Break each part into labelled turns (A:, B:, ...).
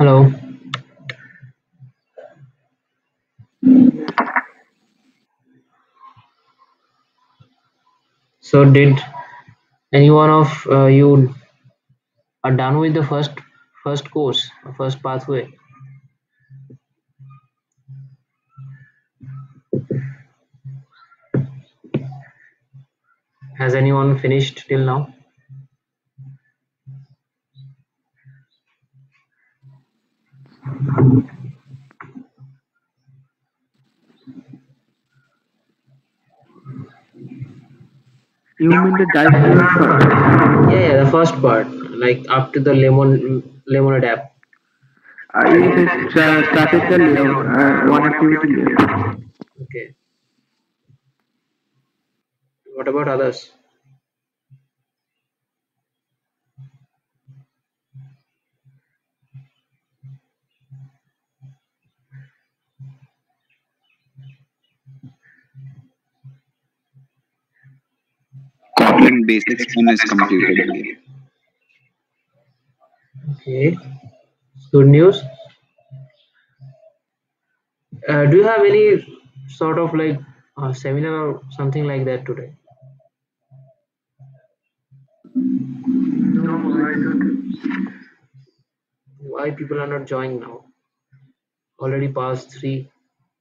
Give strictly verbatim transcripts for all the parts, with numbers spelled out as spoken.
A: Hello. So, did any one of uh, you are done with the first first course, or first pathway? Has anyone finished till now?
B: You mean the dive course first?
A: Yeah, yeah, the first part, like after the lemon lemonade app.
B: Uh, yes, I uh, started the layout and one activity left.
A: Okay. What about others?
C: Kotlin Basics one is completed only.
A: Okay. Good news. Uh, do you have any sort of like uh, seminar or something like that today?
B: No, I don't.
A: Why people are not joining now? Already past three.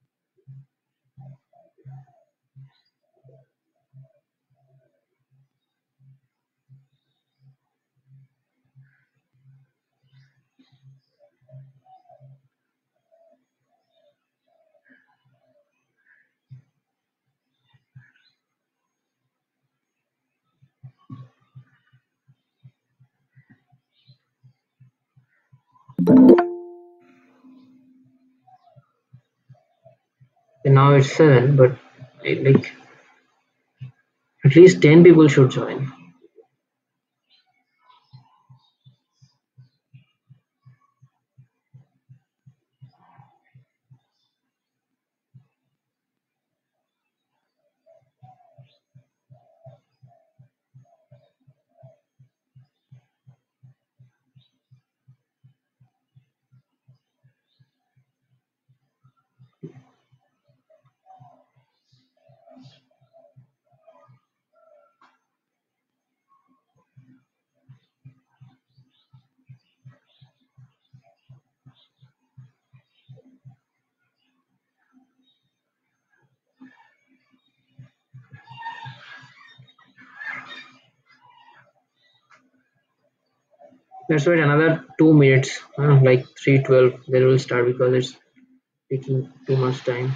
A: And now it's seven, but I, like at least ten people should join. Let's wait another two minutes, uh, like three twelve. Then we'll start because it's taking too much time.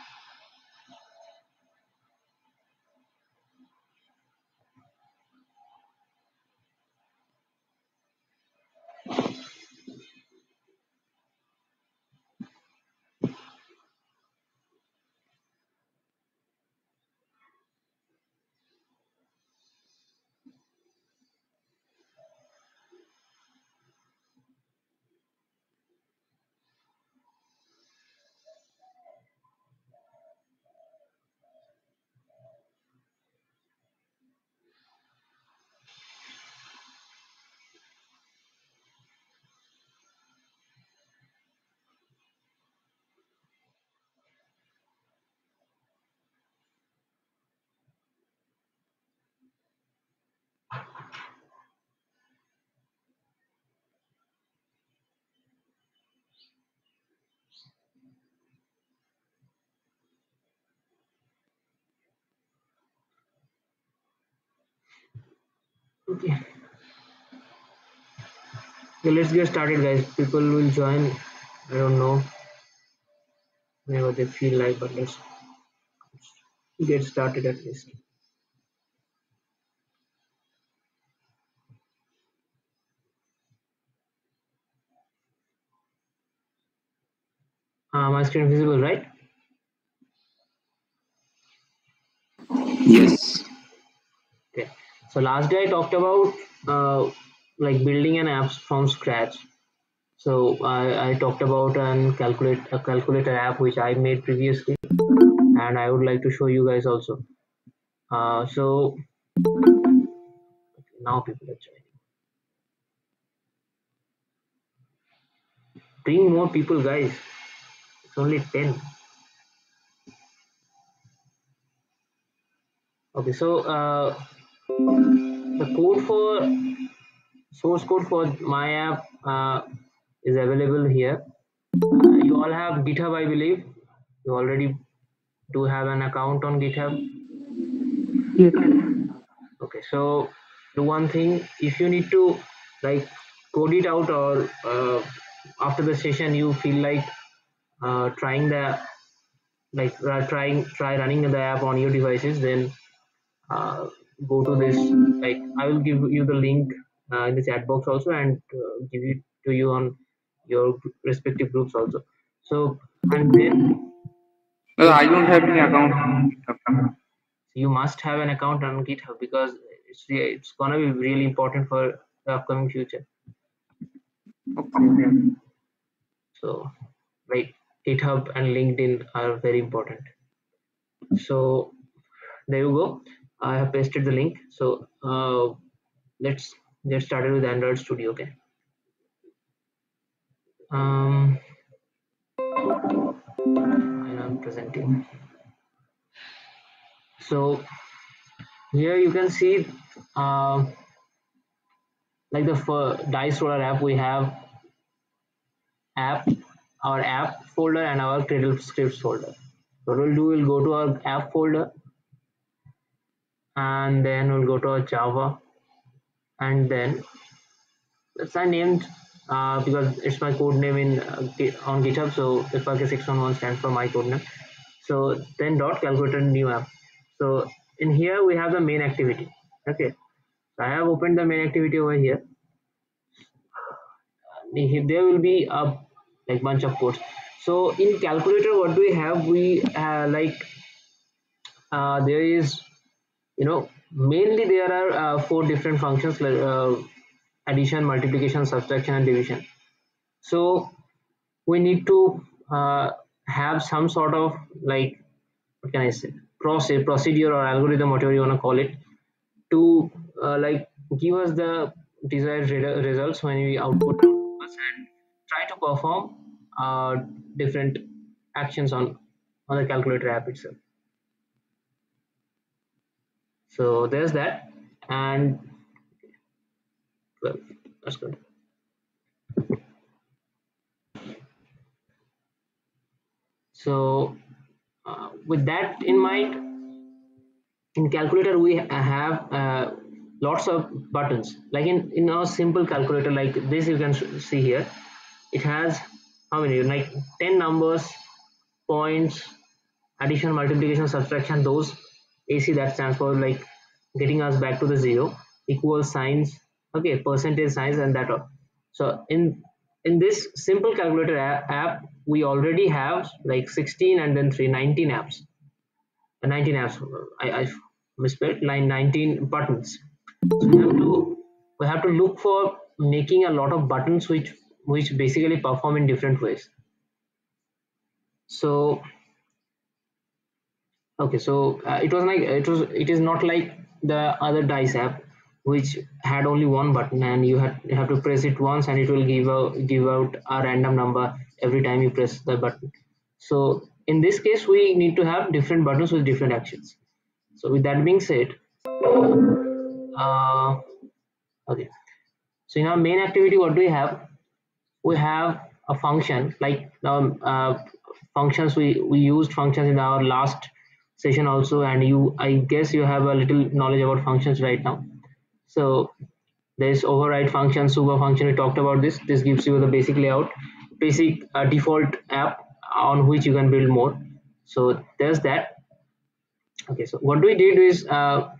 A: Okay. Okay, let's get started, guys. People will join. I don't know whenever they feel like, but let's get started at least. Uh, my screen visible, right?
C: Yes.
A: Okay. So last day I talked about uh, like building an app from scratch. So I, I talked about an calculate a calculator app which I made previously, and I would like to show you guys also. Uh, so now people are joining. bring more people, guys. It's only ten. Okay, so uh, the code for source code for my app uh, is available here. Uh, you all have GitHub, I believe. You already do have an account on GitHub.
B: Yes.
A: Okay, so do one thing. If you need to like code it out, or uh, after the session you feel like uh, trying the like uh, trying try running the app on your devices, then uh, go to this. Like I will give you the link uh, in the chat box also, and uh, give it to you on your respective groups also. So and then
B: No, I don't have any account on GitHub.
A: you must have an account on GitHub, because it's re- it's gonna be really important for the upcoming future.
B: Okay.
A: So like GitHub and LinkedIn are very important. So there you go. I have pasted the link. So uh, let's get started with Android Studio. Okay. Um, I am presenting. So here you can see uh, like the for Dice Roller app, we have app, our app folder and our Cradle scripts folder. So what we'll do, we'll go to our app folder, and then we'll go to our Java, and then that's I named uh, because it's my code name in uh, on GitHub. So F R K six one one stands for my code name. So then dot calculator new app. So in here we have the main activity. Okay, so I have opened the main activity over here. There will be a like bunch of codes. So in calculator, what do we have? We uh, like uh, there is, you know, mainly there are uh, four different functions like uh, addition, multiplication, subtraction, and division. So we need to uh, have some sort of like, what can I say, process, procedure or algorithm, whatever you want to call it, to uh, like give us the desired re- results when we output numbers, and try to perform uh, different actions on on the calculator app itself. So there's that, and well, that's good. So uh, with that in mind, in calculator we have uh, lots of buttons. Like in in our simple calculator like this, you can see here, it has how many, like ten numbers, points, addition, multiplication, subtraction, those A C, that stands for like getting us back to the zero, equal signs, okay, percentage signs, and that all. So in in this simple calculator app, we already have like sixteen and then three nineteen apps. Uh, nineteen apps. I, I misspelled line nineteen buttons. So we have to we have to look for making a lot of buttons which which basically perform in different ways. So okay, so uh, it was like it was it is not like the other dice app which had only one button, and you had you have to press it once and it will give out give out a random number every time you press the button. So in this case we need to have different buttons with different actions. So with that being said, uh, okay, so in our main activity, what do we have? We have a function like um, uh, functions. We we used functions in our last session also, and you I guess you have a little knowledge about functions right now. So there's override function, super function. We talked about this. This gives you the basic layout, basic uh, default app on which you can build more. So there's that. Okay, so what we did is uh,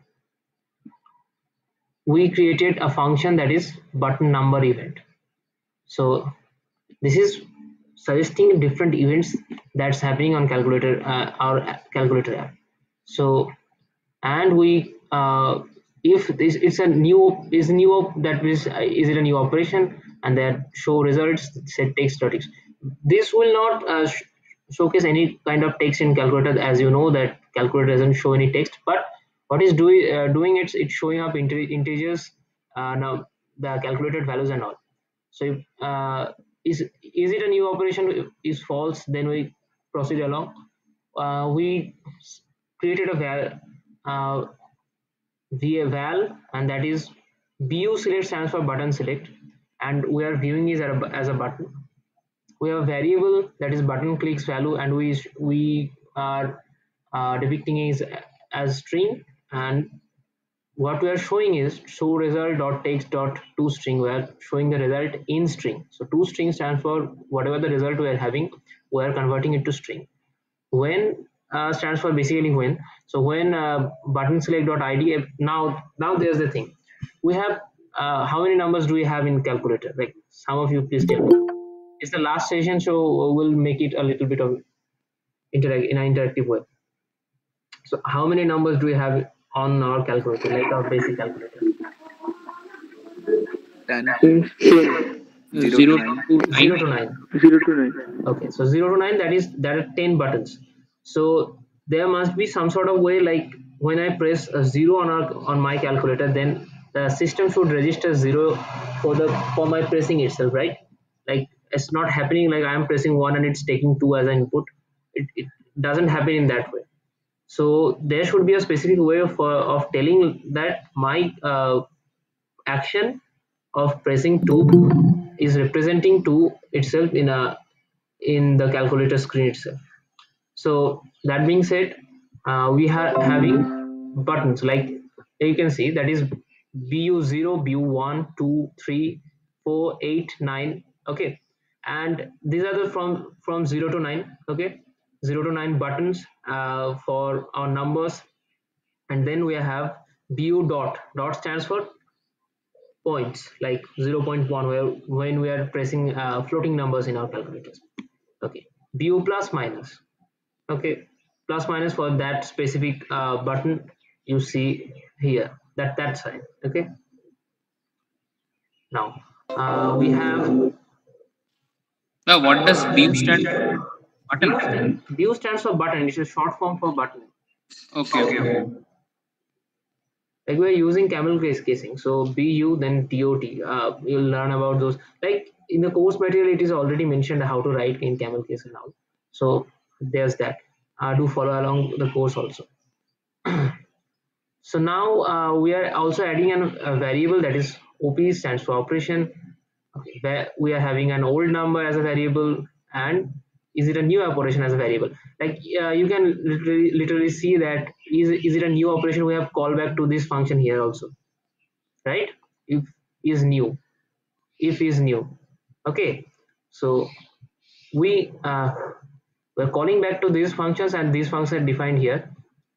A: we created a function that is button number event. So this is suggesting different events that's happening on calculator uh, our calculator app. So and we uh, if this it's a new is new that is is it a new operation, and that show results set text statics. This will not uh, sh showcase any kind of text in calculator, as you know that calculator doesn't show any text, but what is doing uh, doing it's it's showing up integers, uh, now the calculated values and all. So uh, is is it a new operation? Is false, then we proceed along. Uh, we created a val uh, via val, and that is bu select stands for button select, and we are viewing it as a, as a button. We have a variable that is button clicks value, and we we are uh, depicting is as string, and what we are showing is show result dot text dot to string. We are showing the result in string. So to string stands for whatever the result we are having, we are converting it to string. When uh, stands for basically when. So when uh, button select dot id, now now there's the thing. We have uh, how many numbers do we have in calculator? Like some of you please tell me. It's the last session, so we'll make it a little bit of interact in an interactive way. So how many numbers do we have on our calculator, like our basic calculator?
C: ten.
B: Zero
C: Zero to
B: to
C: nine.
A: Zero to nine.
B: zero to nine.
A: Okay, so zero to nine, that is that are ten buttons. So there must be some sort of way, like when I press a zero on our on my calculator, then the system should register zero for the for my pressing itself, right? Like it's not happening like I am pressing one and it's taking two as an input. It, it doesn't happen in that way. So there should be a specific way of uh, of telling that my uh, action of pressing two is representing two itself in a in the calculator screen itself. So that being said, uh, we are having buttons like you can see, that is B U zero, B U one, two, three, four, eight, nine. Okay, and these are the from from zero to nine. Okay, zero to nine buttons uh, for our numbers, and then we have B U dot. Dot stands for points, like zero point one, where when we are pressing uh, floating numbers in our calculators. Okay, B U plus minus. Okay, plus minus for that specific uh, button you see here, that that side. Okay, now uh, we have
D: Now, what does B U stand for?
A: B U,
D: Button.
A: stand, B U stands for button. It's a short form for button.
D: Okay, okay.
A: Like we're using camel case casing, so B U then D O T. Uh, you'll learn about those. Like in the course material, it is already mentioned how to write in camel case and all. So there's that. Uh, do follow along the course also. So now uh, we are also adding an, a variable, that is O P stands for operation. Okay, where we are having an old number as a variable, and is it a new operation as a variable? Like uh, you can literally, literally see that is is it a new operation? We have callback to this function here also, right? If is new, if is new. Okay, so we uh, we're calling back to these functions, and these functions are defined here.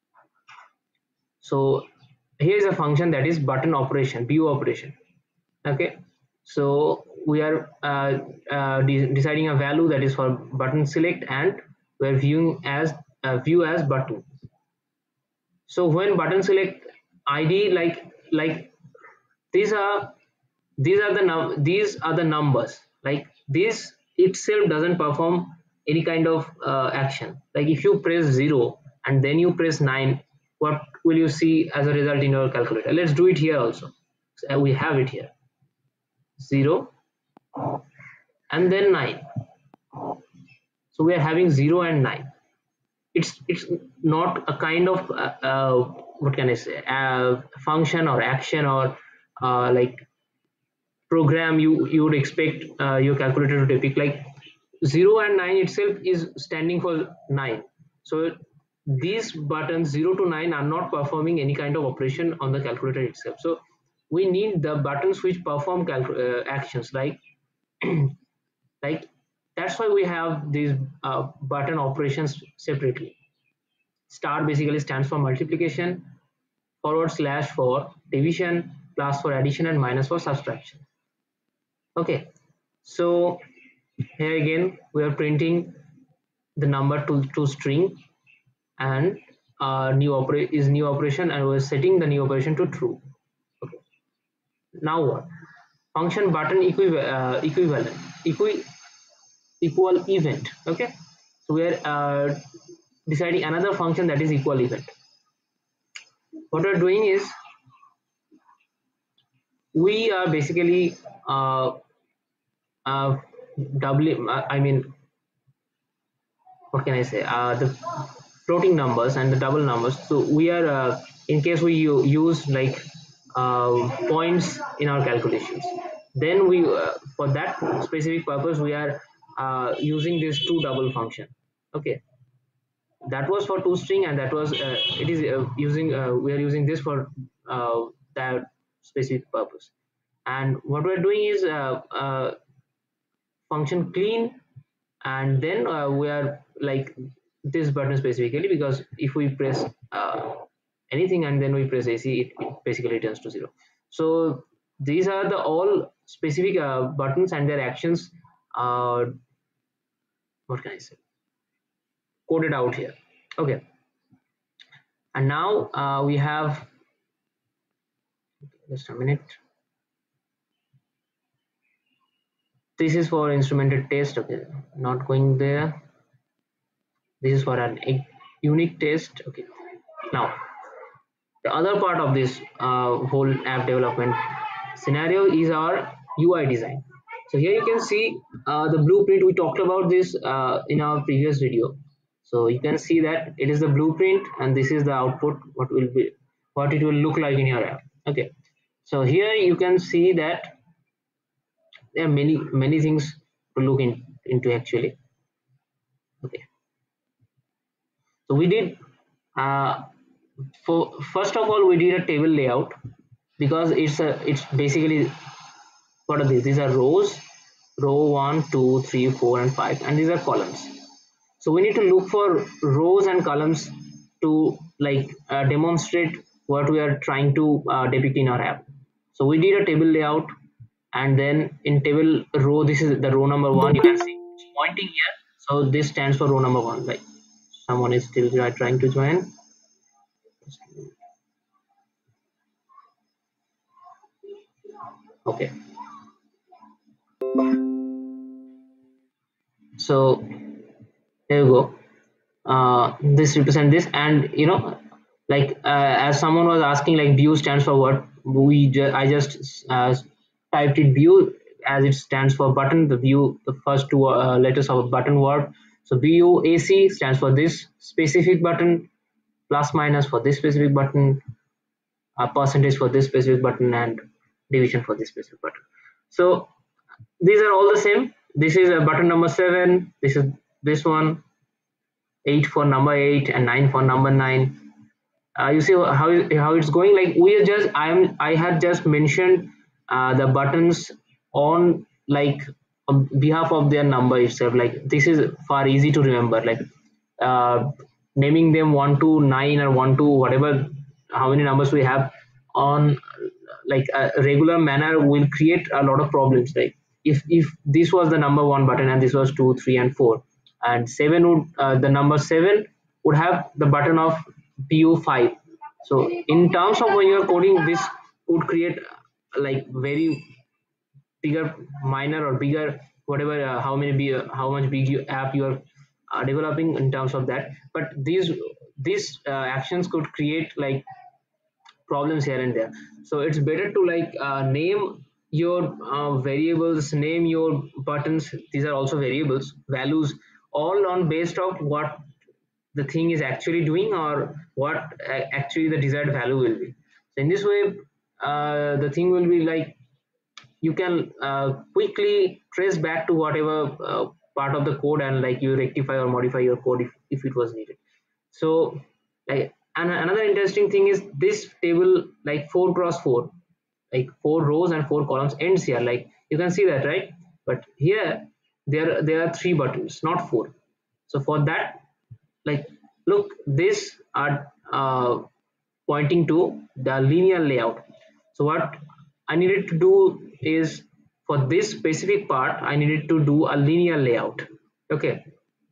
A: So here is a function that is button operation, B U operation. Okay, so we are uh, uh, de deciding a value that is for button select, and we're viewing as uh, view as button. So when button select I D, like like these are these are the num these are the numbers, like this itself doesn't perform any kind of uh, action. Like if you press zero and then you press nine, what will you see as a result in your calculator? Let's do it here also. So we have it here, zero and then nine. So we are having zero and nine. It's it's not a kind of uh, uh, what can I say, uh, function or action or uh, like program you you would expect uh, your calculator to depict. Like zero and nine itself is standing for nine. So these buttons zero to nine are not performing any kind of operation on the calculator itself. So we need the buttons which perform uh, actions, like like that's why we have these uh, button operations separately. Star basically stands for multiplication, forward slash for division, plus for addition, and minus for subtraction. Okay, so here again we are printing the number to, to string, and uh, new operate is new operation, and we're setting the new operation to true. Okay, now what? Function button equi uh, equivalent equi equal event. Okay, so we are uh, deciding another function that is equal event. What we're doing is we are basically uh, uh, doubling, uh, I mean, what can I say? Uh, the floating numbers and the double numbers. So we are, uh, in case we u- use like uh, points in our calculations, then we, uh, for that specific purpose, we are uh, using this two double function. Okay, that was for two string, and that was uh, it is uh, using uh, we are using this for uh, that specific purpose. And what we're doing is uh, uh, function clean, and then uh, we are like this button specifically, because if we press uh, anything and then we press A C, it, it basically turns to zero. So these are the all specific uh, buttons and their actions, uh, what can I say, coded out here. Okay, and now uh, we have, just a minute, this is for instrumented test. Okay, not going there. This is for an unique test. Okay, now the other part of this uh, whole app development scenario is our U I design. So here you can see uh, the blueprint. We talked about this uh, in our previous video. So you can see that it is the blueprint, and this is the output, what will be, what it will look like in your app. Okay, so here you can see that there are many many things to look in, into actually. Okay, so we did uh, for first of all we did a table layout, because it's a it's basically, what are these? These are rows, row one, two, three, four, and five, and these are columns. So we need to look for rows and columns to like uh, demonstrate what we are trying to uh, depict in our app. So we did a table layout, and then in table row, this is the row number one. You can see it's pointing here. So this stands for row number one. Like someone is still trying to join. Okay. So here you go. Uh, this represent this, and you know, like uh, as someone was asking, like bu stands for what, we ju- I just uh, typed it bu, as it stands for button, the bu, the first two uh, letters of a button word. So bu ac stands for this specific button, plus minus for this specific button, a percentage for this specific button, and division for this specific button. So these are all the same. This is a button number seven, this is this one, eight for number eight, and nine for number nine. Uh, you see how how it's going. Like we are just I am I had just mentioned uh, the buttons on like on behalf of their number itself. Like this is far easy to remember. Like uh, naming them one to nine or one to whatever, how many numbers we have on like a regular manner will create a lot of problems. Like if if this was the number one button and this was two, three, and four, and seven would uh, the number seven would have the button of P U five. So in terms of when you're coding, this would create like very bigger, minor or bigger, whatever uh, how many be uh, how much big you, app you're uh, developing in terms of that. But these these uh, actions could create like problems here and there. So it's better to like uh, name your uh, variables, name your buttons. These are also variables, values, all on based of what the thing is actually doing, or what uh, actually the desired value will be. So in this way, uh, the thing will be like you can uh, quickly trace back to whatever uh, part of the code, and like you rectify or modify your code if, if it was needed. So like, and another interesting thing is this table, like four cross four, like four rows and four columns ends here, like you can see that, right? But here there there are three buttons, not four. So for that, like look, this are uh, pointing to the linear layout. So what I needed to do is, for this specific part I needed to do a linear layout. Okay,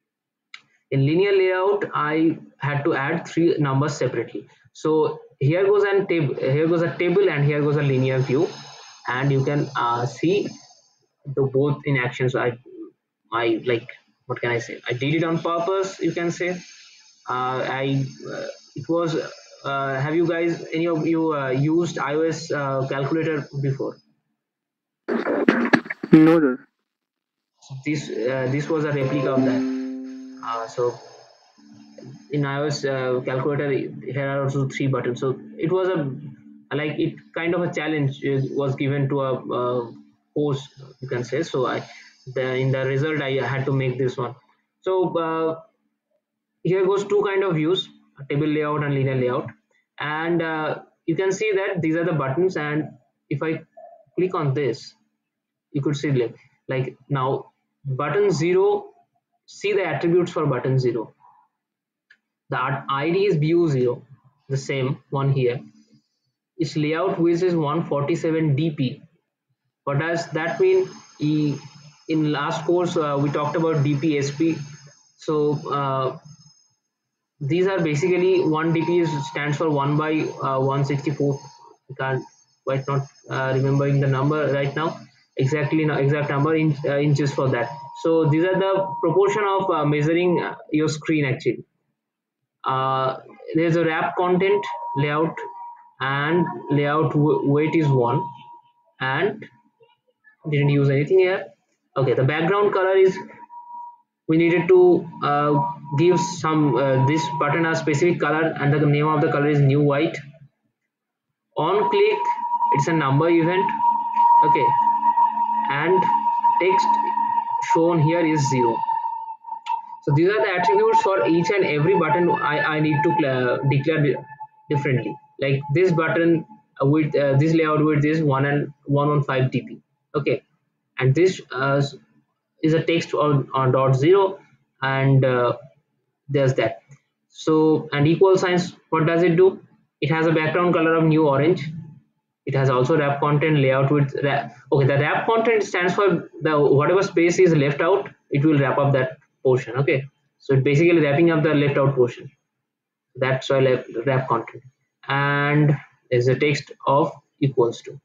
A: in linear layout I had to add three numbers separately. So here goes an table, here goes a table, and here goes a linear view, and you can uh, see the both in action. So i i like, what can I say, I did it on purpose, you can say. uh, I uh, it was uh, have you guys, any of you uh, used iOS uh, calculator before?
B: No, sir.
A: So this uh, this was a replica of that. Uh, so in iOS uh, calculator, here are also three buttons. So it was a like it kind of a challenge uh, was given to a uh, post, you can say. So I the, in the result I had to make this one. So uh, here goes two kind of views: table layout and linear layout. And uh, you can see that these are the buttons, and if I click on this, you could see like, like now button zero, see the attributes for button zero. The I D is view zero, the same one here. Its layout width is one forty-seven D P. What does that mean? In last course uh, we talked about D P S P. So uh, these are basically one D P is stands for one by uh, one sixty-four. I can't quite not uh, remembering the number right now, exactly no, exact number in uh, inches for that. So these are the proportion of uh, measuring uh, your screen actually. Uh, there's a wrap content layout, and layout weight is one, and didn't use anything here. Okay, the background color is, we needed to uh, give some uh, this button a specific color, and the name of the color is new white. On click, it's a number event. Okay, and text shown here is zero. So these are the attributes for each and every button I, I need to uh, declare differently. Like this button uh, with uh, this layout width is one and one on five D P. Okay, and this uh, is a text on, on dot zero, and uh, there's that. So and equal signs, what does it do? It has a background color of new orange. It has also wrap content layout with wrap. Okay, the wrap content stands for the whatever space is left out, it will wrap up that portion. Okay, so it's basically wrapping up the left out portion. That's why left wrap content. And there's a text of equals to.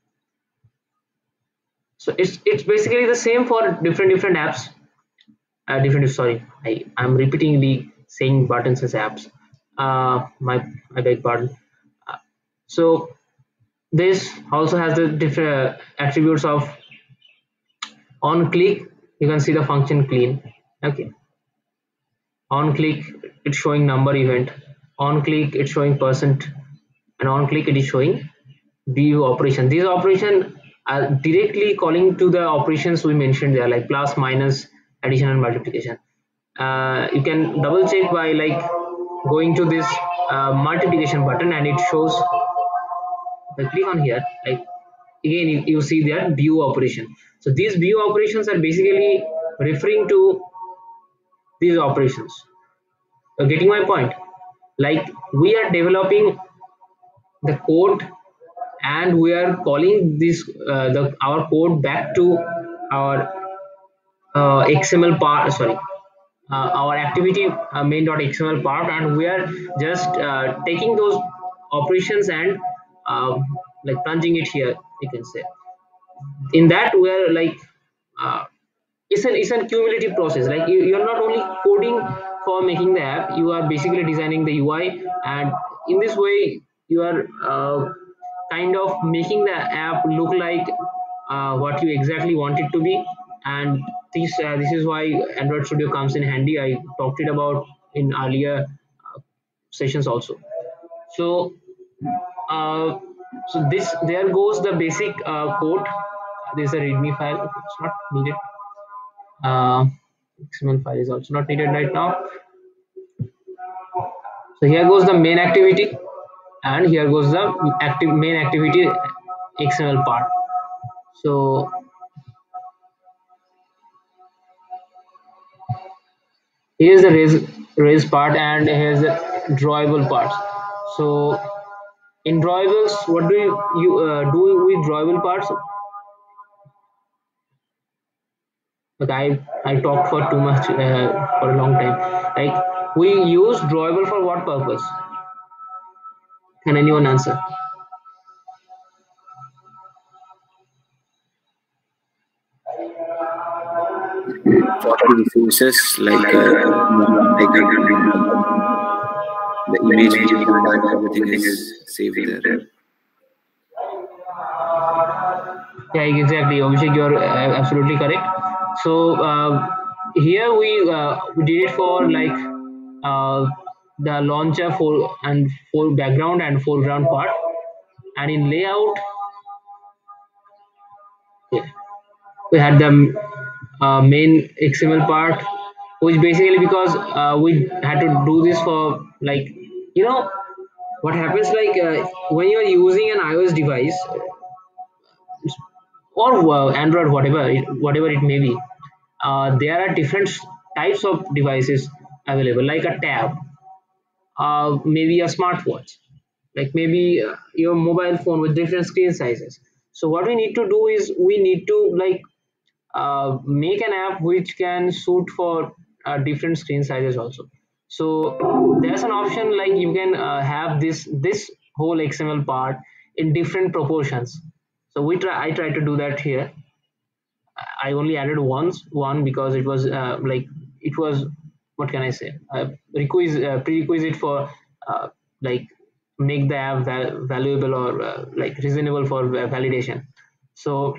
A: So it's it's basically the same for different different apps. Uh, different sorry, I I'm repeatedly saying buttons as apps. Uh, my I beg pardon. Uh, so this also has the different attributes of on click. You can see the function clean. Okay. On click, it's showing number event. On click, it's showing percent, and on click, it is showing view operation. These operations are directly calling to the operations we mentioned there, like plus, minus, addition, and multiplication. Uh, you can double check by like going to this uh, multiplication button, and it shows. If I click on here, like again you, you see there view operation. So these view operations are basically referring to these operations. You're getting my point? Like we are developing the code, and we are calling this uh, the our code back to our uh, X M L part. Sorry, uh, our activity uh, main.xml part, and we are just uh, taking those operations and uh, like plunging it here. You can say in that we are like. Uh, it's an it's a cumulative process. Like you, you're not only coding for making the app, you are basically designing the U I, and in this way you are uh, kind of making the app look like uh, what you exactly want it to be. And this uh, this is why Android Studio comes in handy. I talked it about in earlier uh, sessions also. So uh, so this there goes the basic uh, code. This is a readme file. Okay, it's not needed. Uh, X M L file is also not needed right now. So here goes the main activity, and here goes the active main activity X M L part. So here's the raise raise part, and here's the drawable parts. So in drawables, what do you, you uh, do with drawable parts? But I I talked for too much uh, for a long time. Like we use drawable for what purpose? Can anyone answer?
C: For resources like uh, like uh, the image, video, everything is saved there.
A: Yeah, exactly. Abhishek, you're uh, absolutely correct. So uh, here we uh, we did it for like uh, the launcher for and for background and foreground part, and in layout, yeah, we had the uh, main X M L part, which basically because uh, we had to do this for like you know what happens like uh, when you are using an iOS device or uh, Android, whatever it, whatever it may be, uh, there are different types of devices available, like a tab, uh, maybe a smartwatch, like maybe uh, your mobile phone with different screen sizes. So what we need to do is we need to like uh, make an app which can suit for uh, different screen sizes also. So there's an option like you can uh, have this this whole X M L part in different proportions. So we try I tried to do that here. I only added once one because it was uh, like it was, what can I say, uh, requisite uh, prerequisite for uh, like make the app val- valuable or uh, like reasonable for va- validation. So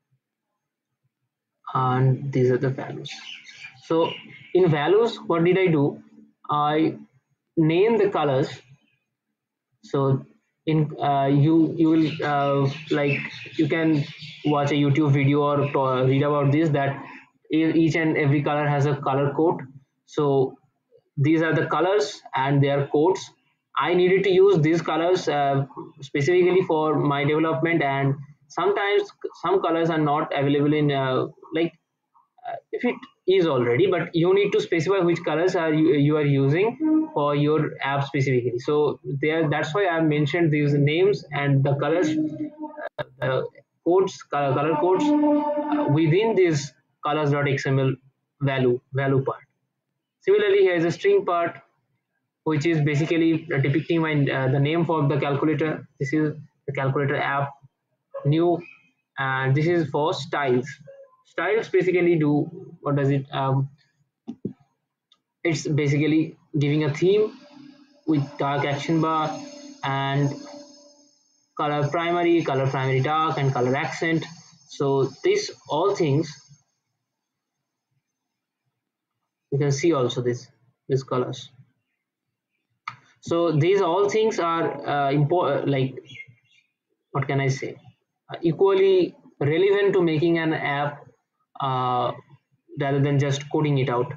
A: and these are the values. So in values, what did I do? I name the colors. So in uh, you you will uh, like you can watch a YouTube video or uh, read about this, that e- each and every color has a color code. So these are the colors and their codes. I needed to use these colors uh, specifically for my development, and sometimes some colors are not available in uh, like uh, if it is already, but you need to specify which colors are you, you are using for your app specifically. So there, that's why I mentioned these names and the colors, the codes, color, color codes uh, within this colors.xml value value part. Similarly, here is a string part, which is basically uh, depicting my uh, the name for the calculator. This is the calculator app new, and this is for styles. Styles basically do what does it? Um, it's basically giving a theme with dark action bar and color primary, color primary dark, and color accent. So these all things you can see also this these colors. So these all things are uh, important. Like what can I say? Uh, equally relevant to making an app uh, rather than just coding it out.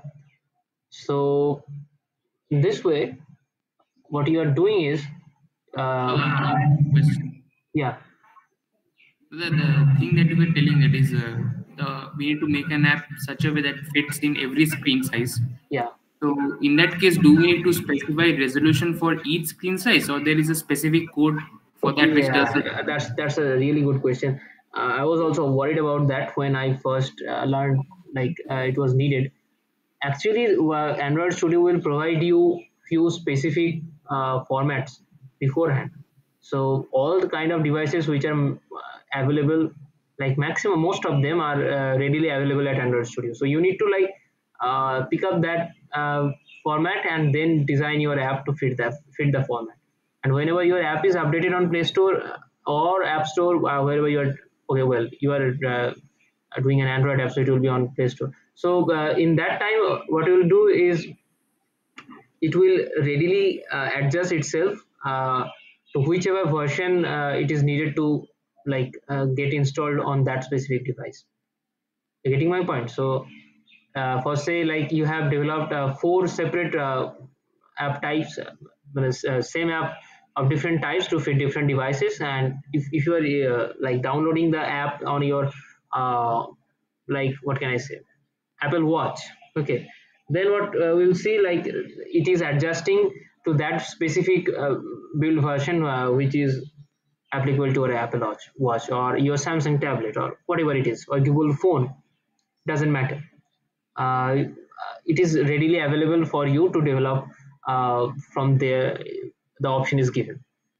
A: So this way, what you are doing is,
D: So
A: uh,
D: I have a question.
A: yeah,
D: The, the thing that you were telling, that is uh, the we need to make an app such a way that fits in every screen size.
A: yeah.
D: So in that case, do we need to specify resolution for each screen size, or there is a specific code for that which does it?
A: Yeah, that's that's a really good question. Uh, I was also worried about that when I first uh, learned like uh, it was needed. Actually, uh, Android Studio will provide you few specific uh, formats beforehand. So all the kind of devices which are uh, available, like maximum most of them are uh, readily available at Android Studio. So you need to like uh, pick up that uh, format and then design your app to fit that fit the format. And whenever your app is updated on Play Store uh, or App Store, uh, wherever you are, okay, well, you are uh, doing an Android app, so it will be on Play Store. So uh, in that time, uh, what you will do is it will readily uh, adjust itself uh, to whichever version uh, it is needed to like uh, get installed on that specific device. You're getting my point? So uh, for say like you have developed uh, four separate uh, app types, uh, uh, same app of different types to fit different devices, and if, if you are uh, like downloading the app on your uh, like what can I say, Apple Watch, okay, then what uh, we'll see like it is adjusting to that specific uh, build version uh, which is applicable to our Apple Watch, watch or your Samsung tablet or whatever it is, or Google phone, doesn't matter. uh, it is readily available for you to develop uh, from there. The option is given.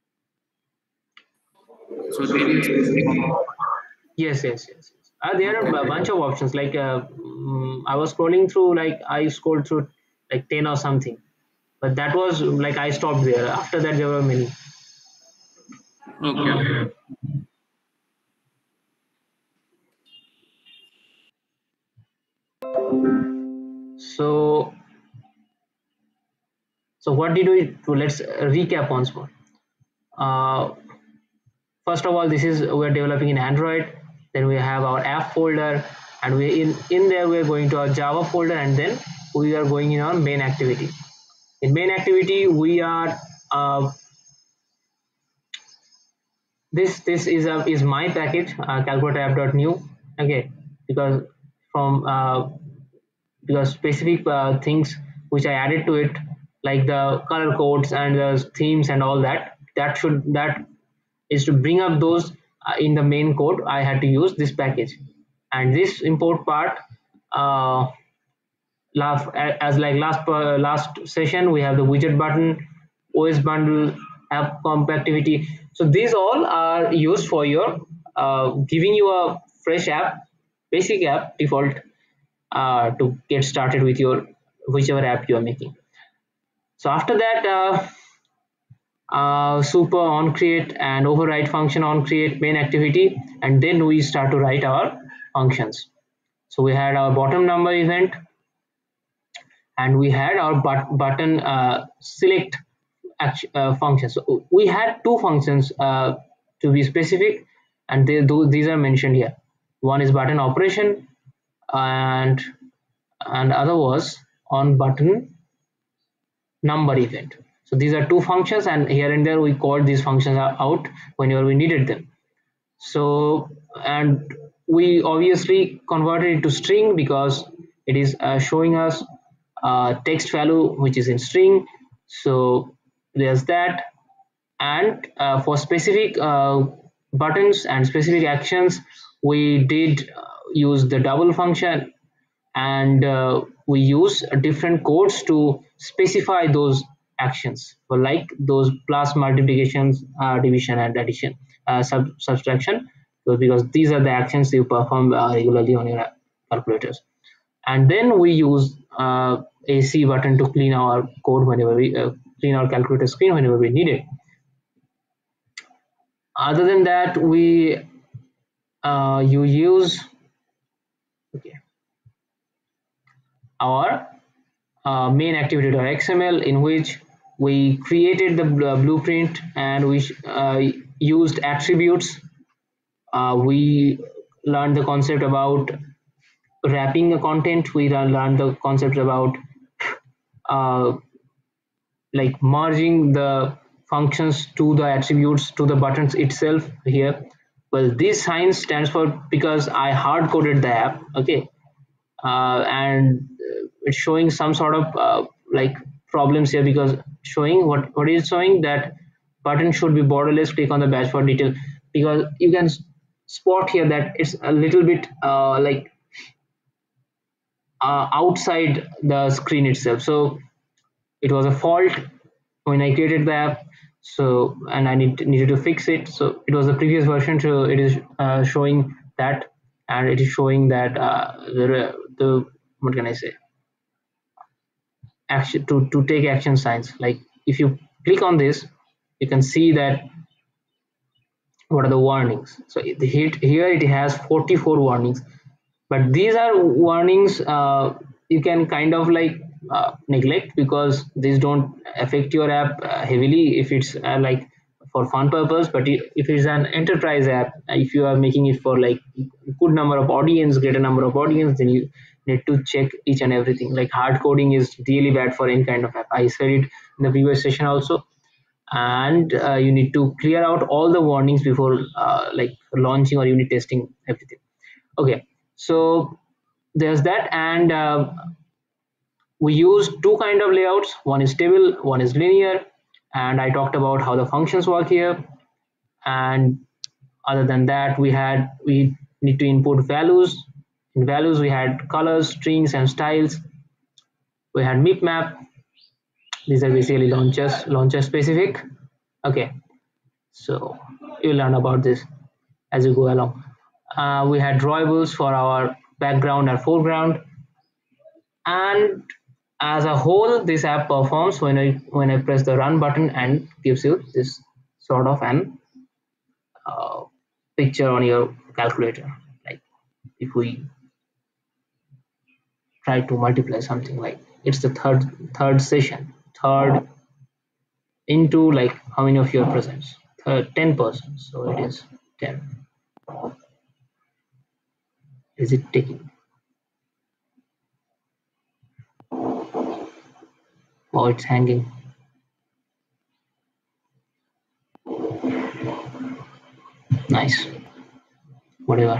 D: So there is a specific option.
A: Yes, yes, yes, yes. Uh, there are
D: Okay.
A: a bunch of options. Like uh, mm, I was scrolling through, like I scrolled through like ten or something, but that was like I stopped there. After that, there were many.
D: Okay. Okay.
A: So, so what did we do? Let's recap once more. Uh, first of all, this is we're developing in Android. Then we have our app folder, and we in in there we're going to our Java folder, and then we are going in our main activity. In main activity, we are uh, this this is a is my package, uh, calculator app.new. Okay, because from uh, because specific uh, things which I added to it, like the color codes and the themes and all that, that should that is to bring up those uh, in the main code. I had to use this package, and this import part. Uh, last as like last uh, last session, we have the widget button, O S bundle, app compactivity. So these all are used for your uh, giving you a fresh app, basic app default uh, to get started with your whichever app you are making. So after that, uh, uh, super on create and override function on create main activity, and then we start to write our functions. So we had our bottom number event, and we had our but button uh, select action, uh, function. So we had two functions uh, to be specific, and they, these are mentioned here. One is button operation, and and other was on button number event. So these are two functions, and here and there we called these functions out whenever we needed them. So, and we obviously converted it to string because it is uh, showing us uh, text value which is in string. So there's that. And uh, for specific uh, buttons and specific actions, we did uh, use the double function, and uh, we use different codes to specify those actions, for like those plus, multiplications, uh, division and addition, uh, sub subtraction, so because these are the actions you perform uh, regularly on your calculators. And then we use uh, a C button to clean our code whenever we uh, clean our calculator screen whenever we need it. Other than that, we uh, you use okay our uh, main activity.xml, in which we created the blueprint, and we uh, used attributes. Uh, we learned the concept about wrapping the content. We learned the concept about uh, like merging the functions to the attributes to the buttons itself here. Well, this sign stands for because I hard coded the app. Okay, uh, and it's showing some sort of uh, like problems here, because showing what what is showing that button should be borderless. Click on the badge for detail, because you can spot here that it's a little bit uh, like uh, outside the screen itself. So it was a fault when I created the app. So, and I need, needed to fix it. So it was the previous version, so it is uh, showing that, and it is showing that uh, the the what can I say action to to take action signs. Like if you click on this, you can see that what are the warnings. So it, here it has forty-four warnings, but these are warnings uh, you can kind of like uh, neglect, because these don't affect your app uh, heavily if it's uh, like for fun purpose. But if it's an enterprise app, if you are making it for like good number of audience, greater number of audience, then you need to check each and everything. Like hard coding is really bad for any kind of app. I said it in the previous session also. And uh, you need to clear out all the warnings before uh, like launching or unit testing everything. Okay, so there's that. And uh, we use two kind of layouts. One is table, one is linear, and I talked about how the functions work here. And other than that, we had we need to input values. In values we had colors, strings and styles. We had mip map. These are basically launchers, launcher specific. Okay, so you learn about this as you go along. Uh, we had drawables for our background and foreground, and as a whole, this app performs when I when I press the run button and gives you this sort of an uh, picture on your calculator. Like if we try to multiply something like it's the third third session, third into like how many of you are present? Third, ten percent. So it is ten. Is it taking? Oh, it's hanging. Nice. Whatever.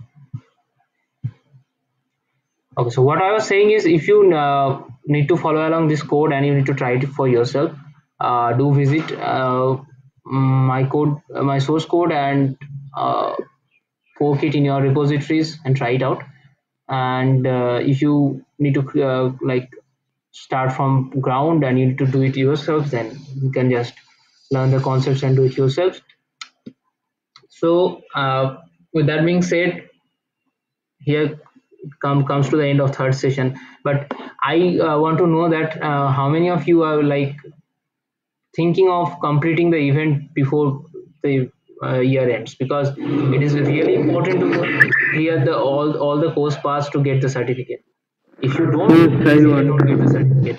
A: Okay, so what I was saying is if you uh, need to follow along this code and you need to try it for yourself, uh, do visit uh, my code, uh, my source code, and uh, fork it in your repositories and try it out. And uh, if you need to uh, like start from ground and you need to do it yourself, then you can just learn the concepts and do it yourself. So uh, with that being said, here come comes to the end of third session, but I uh, want to know that uh, how many of you are like thinking of completing the event before the uh, year ends, because it is really important to clear the all all the course paths to get the certificate. If you don't,
B: Yes, I
A: you
B: want.
A: don't get the certificate.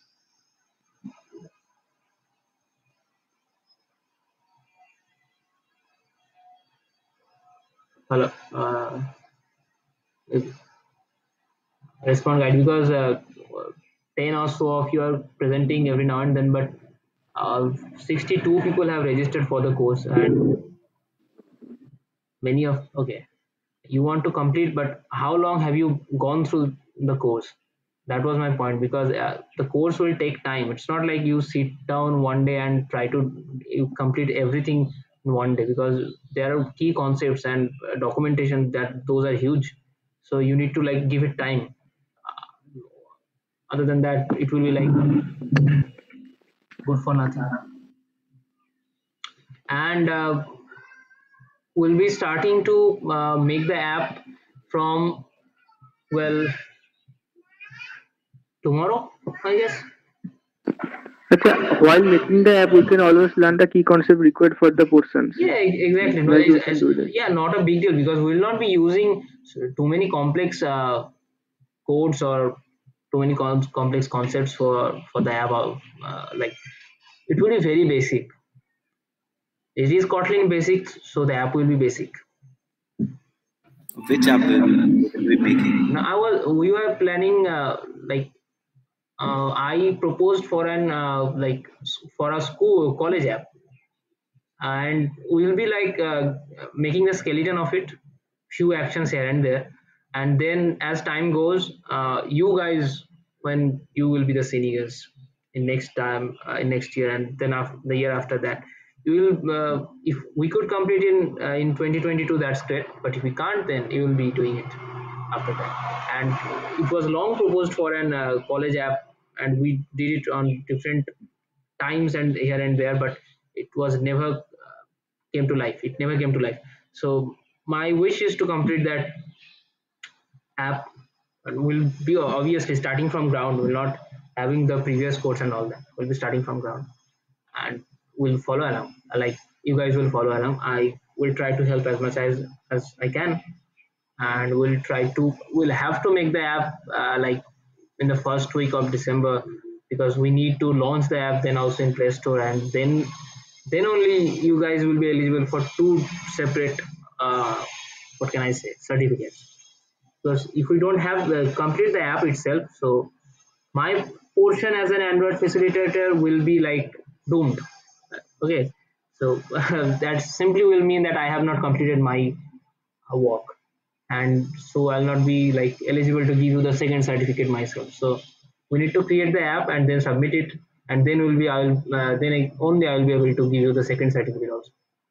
A: Hello, uh, respond guide, because uh, ten or so of you are presenting every now and then, but uh, sixty-two people have registered for the course, and many of okay, you want to complete, but how long have you gone through the course? That was my point, because uh, the course will take time. It's not like you sit down one day and try to you complete everything in one day, because there are key concepts and uh, documentation that those are huge, so you need to like give it time. Other than that, it will be like good for nothing. And uh, we'll be starting to uh, make the app from, well, tomorrow, I guess.
B: Acha, while making the app, we can always learn the key concept required for the portions.
A: Yeah, e- exactly. No,
B: Like
A: it's,
B: we can
A: it's,
B: do that.
A: yeah, not a big deal, because we'll not be using too many complex uh, codes or too many com- complex concepts for for the app. Uh, like it will be very basic. It is Kotlin basic, so the app will be basic.
C: Which app will will we be making?
A: Now, I was we were planning uh, like uh, I proposed for an uh, like s- for a school college app, and we'll be like uh, making a skeleton of it, few actions here and there, and then as time goes, uh, you guys, when you will be the seniors in next time uh, in next year, and then after the year after that, you will uh, if we could complete in uh, in twenty twenty-two, that's great, but if we can't, then you will be doing it after that. And it was long proposed for an uh, college app, and we did it on different times and here and there, but it was never uh, came to life. It never came to life. So my wish is to complete that app, and we'll be obviously starting from ground. We're not having the previous course and all that. We'll be starting from ground, and we'll follow along. Like you guys will follow along. I will try to help as much as as I can, and we'll try to we'll have to make the app uh, like in the first week of December, because we need to launch the app then also in Play Store, and then then only you guys will be eligible for two separate uh, what can I say, certificates. Because if we don't have the complete the app itself, so my portion as an Android facilitator will be like doomed. Okay, so that simply will mean that I have not completed my uh, work, and so I'll not be like eligible to give you the second certificate myself. So we need to create the app and then submit it, and then will be I'll uh, then I, only I'll be able to give you the second certificate also.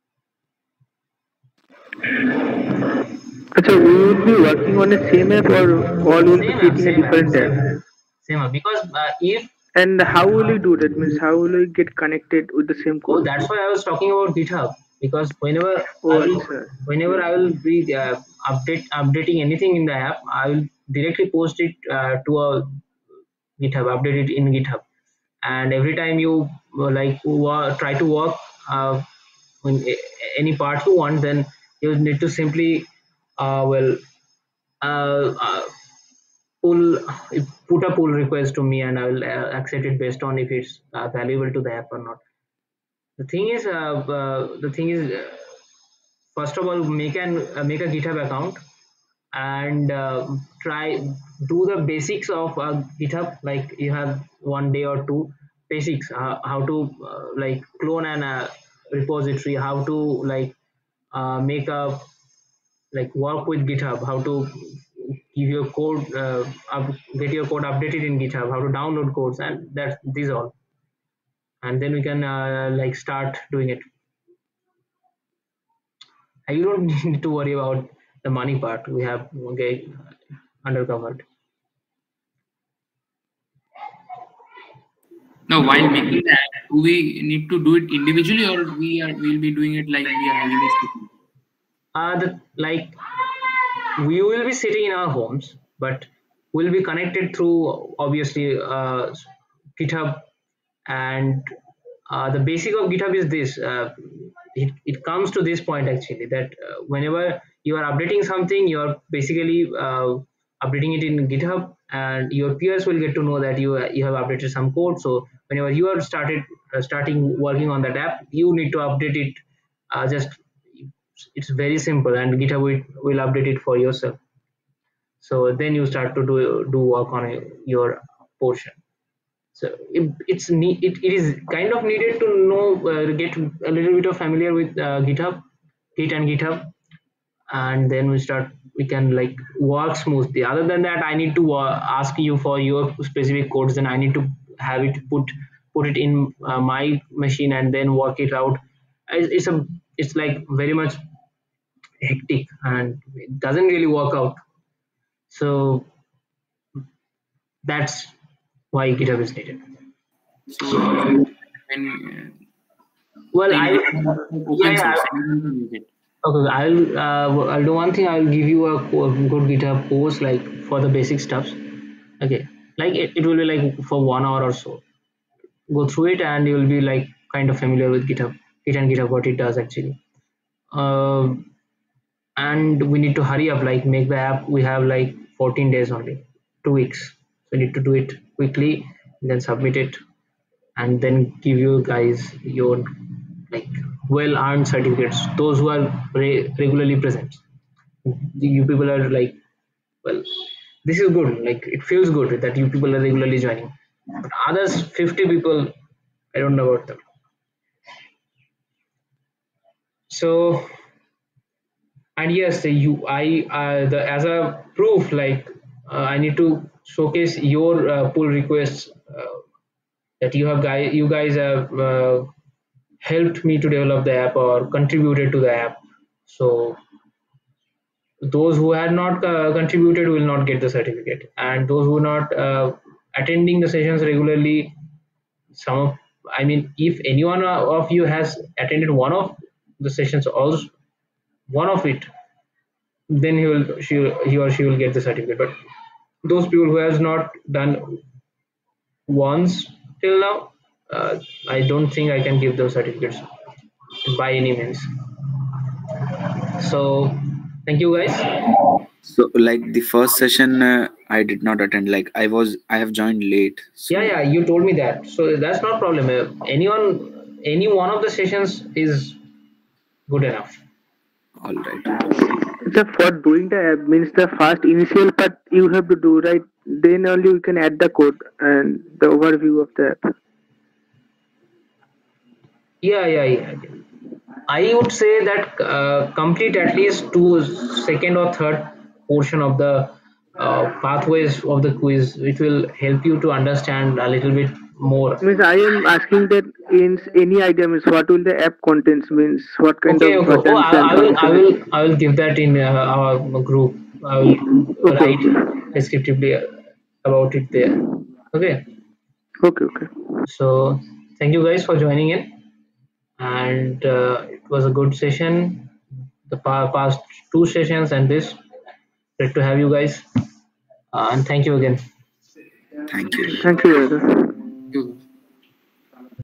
B: Acha, we will be working on the same app or all will be
A: Same app,
B: creating a
A: same app,
B: different
A: same
B: app?
A: app, same app. Because uh, if
B: And how will you do that? Means how will you get connected with the same
A: oh,
B: code?
A: that's why I was talking about GitHub, because whenever I
B: Oh,
A: will,
B: acha.
A: whenever
B: Yes.
A: I will be uh, update updating anything in the app, I will directly post it uh, to a GitHub, update it in GitHub, and every time you uh, like wo- try to work uh, in a- any part you want, then you need to simply uh, well uh, uh, pull put a pull request to me, and I will uh, accept it based on if it's uh, valuable to the app or not. The thing is, uh, uh, the thing is, uh, first of all, make an uh, make a GitHub account and uh, try do the basics of uh, GitHub. Like you have one day or two basics, uh, how to uh, like clone an uh, repository, how to like uh, make a like work with GitHub, how to give your code, uh, up, get your code updated in GitHub, how to download codes, and that's these all. And then we can uh, like start doing it. And you don't need to worry about the money part. We have okay undercovered.
D: Now, while making that, do we need to do it individually, or we are we'll be doing it like we are having a sitting?
A: Uh, the, like we will be sitting in our homes, but we'll be connected through obviously uh, GitHub. And uh, the basic of GitHub is this. Uh, it, it comes to this point actually that uh, whenever you are updating something, you are basically uh, updating it in GitHub, and your peers will get to know that you uh, you have updated some code. So whenever you are started uh, starting working on that app, you need to update it. Uh, just it's very simple, and GitHub will, will update it for yourself. So then you start to do do work on a, your portion. So it, it's ne- it, it is kind of needed to know uh, get a little bit of familiar with uh, GitHub, Git and GitHub, and then we start we can like work smoothly. Other than that, I need to uh, ask you for your specific codes, then I need to have it put put it in uh, my machine and then work it out. It's, it's a it's like very much hectic, and it doesn't really work out. So that's why GitHub is needed.
D: So when
A: Well,
D: uh,
A: I
D: open
A: yeah, yeah,
D: source, anyone can use it.
A: okay, I'll uh, I'll do one thing. I'll give you a co- good GitHub course like for the basic stuffs. Okay, like it, it will be like for one hour or so. Go through it, and you'll be like kind of familiar with GitHub, Git and GitHub, what it does actually. Uh, and we need to hurry up, like make the app. We have like fourteen days only, two weeks. So we need to do it quickly, then submit it, and then give you guys your like well earned certificates, those who are re- regularly present. You people are like, well, this is good, like it feels good that you people are regularly joining, but others fifty people, I don't know about them. So, and yes, the you I uh, the as a proof, like uh, I need to showcase your uh, pull requests, uh, that you have guys you guys have uh, helped me to develop the app or contributed to the app. So those who had not uh, contributed will not get the certificate, and those who are not uh, attending the sessions regularly, some of I mean if anyone of you has attended one of the sessions, also one of it, then he will she he or she will get the certificate. But those people who has not done once till now, uh, I don't think I can give those certificates by any means. So thank you guys.
C: So, like the first session, uh, I did not attend. Like I was, I have joined late. So,
A: Yeah, yeah, you told me that. So that's not problem. Uh, anyone, any one of the sessions is good enough.
C: all right.
B: So for doing the app means the first initial part you have to do, right? Then only you can add the code and the overview of the app.
A: Yeah, yeah, yeah. I would say that uh, complete at least two second or third portion of the uh, pathways of the quiz. It will help you to understand a little bit more.
B: Means I am asking that in any idea means what will the app contains means what kind
A: Okay,
B: of
A: okay. Oh,
B: buttons
A: I,
B: and
A: I will, I will,
B: functions.
A: I will give that in uh, our group. I will
B: Okay,
A: write
B: okay,
A: descriptively about it there. Okay.
B: okay, okay.
A: So thank you guys for joining in, and uh, it was a good session. The pa- past two sessions and this. Great to have you guys, uh, and thank you again.
C: Thank you.
B: Thank you, brother.